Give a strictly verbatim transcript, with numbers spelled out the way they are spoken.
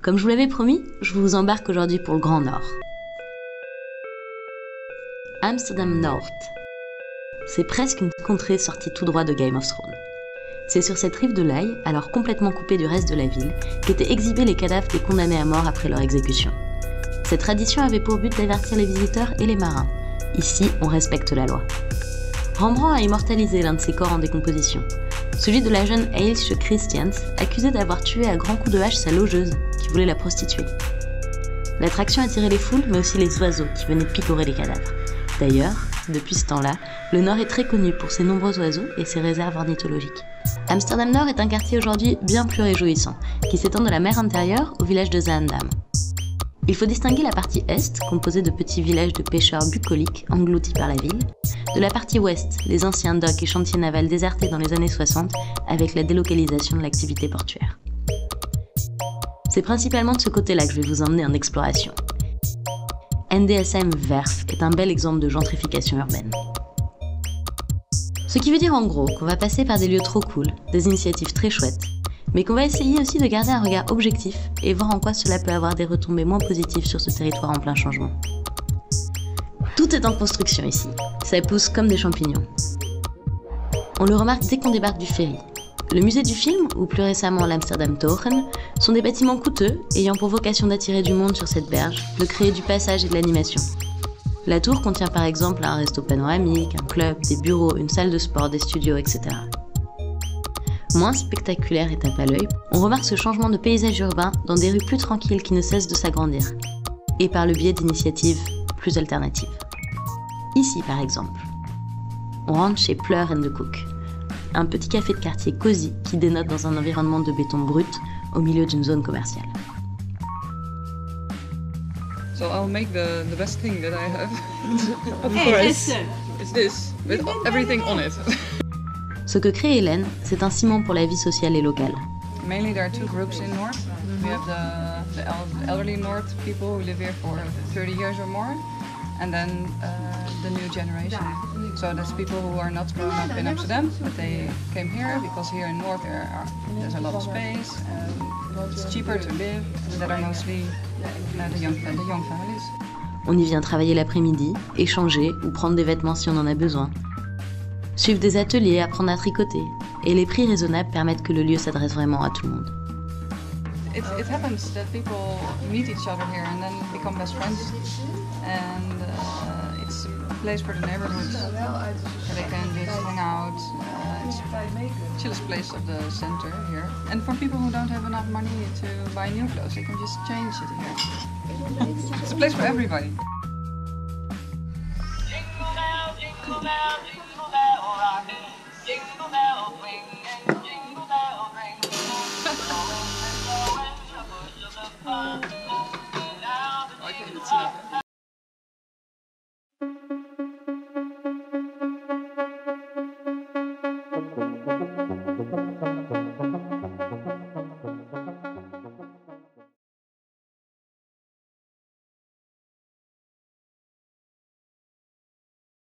Comme je vous l'avais promis, je vous embarque aujourd'hui pour le Grand Nord. Amsterdam Noord. C'est presque une contrée sortie tout droit de Game of Thrones. C'est sur cette rive de l'Aï, alors complètement coupée du reste de la ville, qu'étaient exhibés les cadavres des condamnés à mort après leur exécution. Cette tradition avait pour but d'avertir les visiteurs et les marins. Ici, on respecte la loi. Rembrandt a immortalisé l'un de ses corps en décomposition, celui de la jeune Ailsje Christians, accusée d'avoir tué à grands coups de hache sa logeuse, qui voulait la prostituer. L'attraction attirait les foules, mais aussi les oiseaux qui venaient picorer les cadavres. D'ailleurs, depuis ce temps-là, le Nord est très connu pour ses nombreux oiseaux et ses réserves ornithologiques. Amsterdam Nord est un quartier aujourd'hui bien plus réjouissant, qui s'étend de la mer intérieure au village de Zaandam. Il faut distinguer la partie est, composée de petits villages de pêcheurs bucoliques engloutis par la ville, de la partie ouest, les anciens docks et chantiers navals désertés dans les années soixante avec la délocalisation de l'activité portuaire. C'est principalement de ce côté-là que je vais vous emmener en exploration. N D S M Werf est un bel exemple de gentrification urbaine. Ce qui veut dire en gros qu'on va passer par des lieux trop cool, des initiatives très chouettes, mais qu'on va essayer aussi de garder un regard objectif et voir en quoi cela peut avoir des retombées moins positives sur ce territoire en plein changement. Tout est en construction ici, ça pousse comme des champignons. On le remarque dès qu'on débarque du ferry. Le musée du film, ou plus récemment l'Amsterdam Toren, sont des bâtiments coûteux ayant pour vocation d'attirer du monde sur cette berge, de créer du passage et de l'animation. La tour contient par exemple un resto panoramique, un club, des bureaux, une salle de sport, des studios, et cetera. Moins spectaculaire et tape à l'œil, on remarque ce changement de paysage urbain dans des rues plus tranquilles qui ne cessent de s'agrandir, et par le biais d'initiatives plus alternatives. Ici par exemple, on rentre chez Pleur and the Cook, un petit café de quartier cosy qui dénote dans un environnement de béton brut au milieu d'une zone commerciale. So I'll make the, the best thing that I have. Of Hey, course. listen. It's this, with everything on it. Ce que crée Hélène, c'est un ciment pour la vie sociale et locale. Mainly there are two groups in North. We have the, the el- elderly North people who live here for thirty years or more. And then uh, the new generation. So that's people who are not growing up in Amsterdam, but they came here because here in North there are, there's a lot of space and it's cheaper to live. And that are mostly uh, the, young, the young families. On y vient travailler l'après-midi, échanger ou prendre des vêtements si on en a besoin. Suivre des ateliers, apprendre à tricoter. Et les prix raisonnables permettent que le lieu s'adresse vraiment à tout le monde. It, it happens that people meet each other here and then become best friends. And uh, it's a place for the neighborhood where they can just hang out. Uh, it's the chillest place of the center here. And for people who don't have enough money to buy new clothes, they can just change it here. It's a place for everybody. I can't see that.